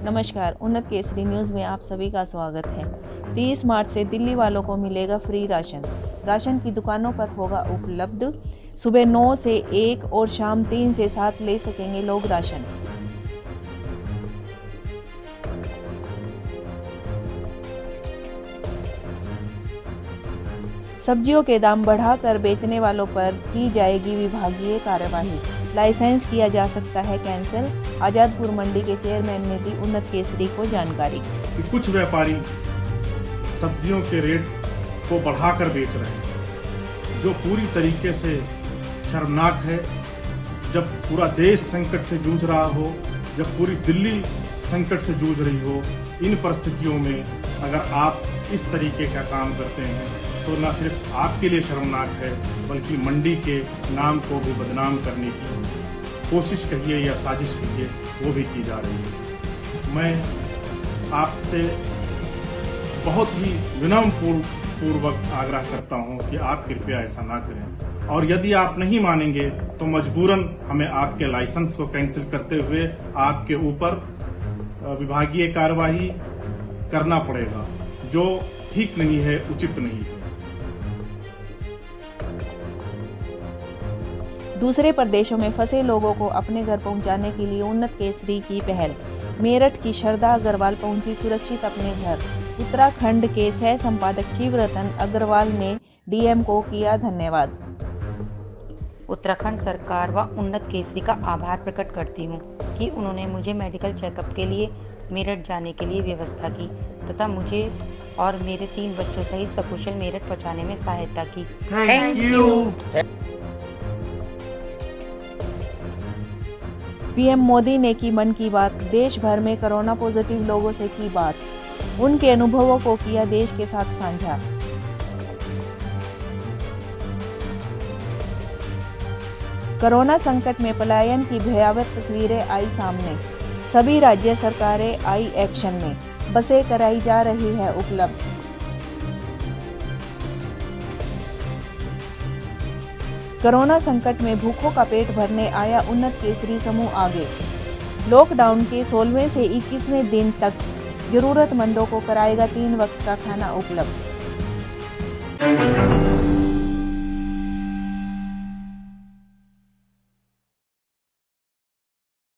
नमस्कार, उन्नत केसरी न्यूज़ में आप सभी का स्वागत है। 30 मार्च से दिल्ली वालों को मिलेगा फ्री राशन। राशन की दुकानों पर होगा उपलब्ध। सुबह 9 से 1 और शाम 3 से 7 ले सकेंगे लोग राशन। सब्जियों के दाम बढ़ाकर बेचने वालों पर की जाएगी विभागीय कार्यवाही। लाइसेंस किया जा सकता है कैंसिल। आजादपुर मंडी के चेयरमैन ने दी उन्नत केसरी को जानकारी। कुछ व्यापारी सब्जियों के रेट को बढ़ाकर बेच रहे हैं, जो पूरी तरीके से शर्मनाक है। जब पूरा देश संकट से जूझ रहा हो, जब पूरी दिल्ली संकट से जूझ रही हो, इन परिस्थितियों में अगर आप इस तरीके का काम करते हैं तो न सिर्फ आपके लिए शर्मनाक है, बल्कि मंडी के नाम को भी बदनाम करने की कोशिश कहिए या साजिश कहिए, वो भी की जा रही है। मैं आपसे बहुत ही विनम्रपूर्वक आग्रह करता हूं कि आप कृपया ऐसा ना करें, और यदि आप नहीं मानेंगे तो मजबूरन हमें आपके लाइसेंस को कैंसिल करते हुए आपके ऊपर विभागीय कार्यवाही करना पड़ेगा, जो ठीक नहीं है, उचित नहीं है। दूसरे प्रदेशों में फंसे लोगों को अपने घर पहुंचाने के लिए उन्नत केसरी की पहल। मेरठ की श्रद्धा अग्रवाल पहुंची सुरक्षित अपने घर। उत्तराखंड के सह संपादक शिवरतन अग्रवाल ने डीएम को किया धन्यवाद। उत्तराखंड सरकार व उन्नत केसरी का आभार प्रकट करती हूँ कि उन्होंने मुझे मेडिकल चेकअप के लिए मेरठ जाने के लिए व्यवस्था की तथा मुझे और मेरे 3 बच्चों सहित सकुशल मेरठ पहुँचाने में सहायता की। Thank you. पीएम मोदी ने की मन की बात। देश भर में कोरोना पॉजिटिव लोगों से की बात। उनके अनुभवों को किया देश के साथ साझा। कोरोना संकट में पलायन की भयावह तस्वीरें आई सामने। सभी राज्य सरकारें आई एक्शन में। बसें कराई जा रही है उपलब्ध। कोरोना संकट में भूखों का पेट भरने आया उन्नत केसरी समूह आगे। लॉकडाउन के 16वें से 21वें दिन तक जरूरतमंदों को कराएगा 3 वक्त का खाना उपलब्ध।